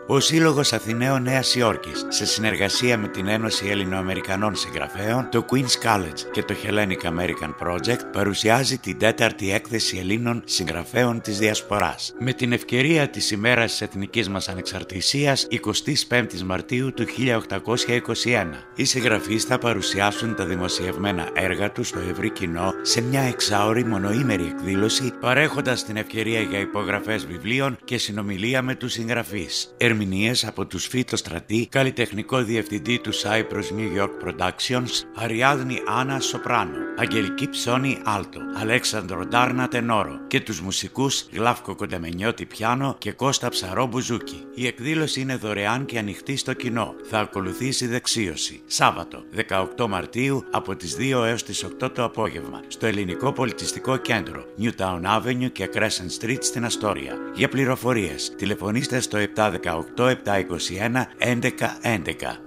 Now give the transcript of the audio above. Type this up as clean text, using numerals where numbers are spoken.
Ο Σύλλογος Αθηναίων Νέας Υόρκης, σε συνεργασία με την Ένωση Ελληνοαμερικανών Συγγραφέων, το Queen's College και το Hellenic American Project, παρουσιάζει την 4η έκθεση Ελλήνων συγγραφέων της Διασποράς. Με την ευκαιρία της ημέρας της εθνικής μας ανεξαρτησίας, 25 Μαρτίου του 1821, οι συγγραφείς θα παρουσιάσουν τα δημοσιευμένα έργα τους στο ευρύ κοινό σε μια εξάωρη μονοήμερη εκδήλωση, παρέχοντας την ευκαιρία για υπογραφές βιβλίων και συνομιλία με τους συγγραφείς. Ερμηνείες από τους Φίτο Στρατή, καλλιτεχνικό διευθυντή του Cyprus New York Productions, Αριάδνη Άννα Σοπράνο, Αγγελική Ψώνη Άλτο, Αλέξανδρο Ντάρνα Τενόρο και τους μουσικούς Γλάφκο Κοντεμενιώτη Πιάνο και Κώστα Ψαρό Μπουζούκι. Η εκδήλωση είναι δωρεάν και ανοιχτή στο κοινό. Θα ακολουθήσει δεξίωση. Σάββατο, 18 Μαρτίου από τις 2 έως τις 8 το απόγευμα, στο Ελληνικό Πολιτιστικό Κέντρο, Newtown Avenue και Crescent Street στην Αστόρια. Για πληροφορίες, τηλεφωνήστε στο 718 721 1111.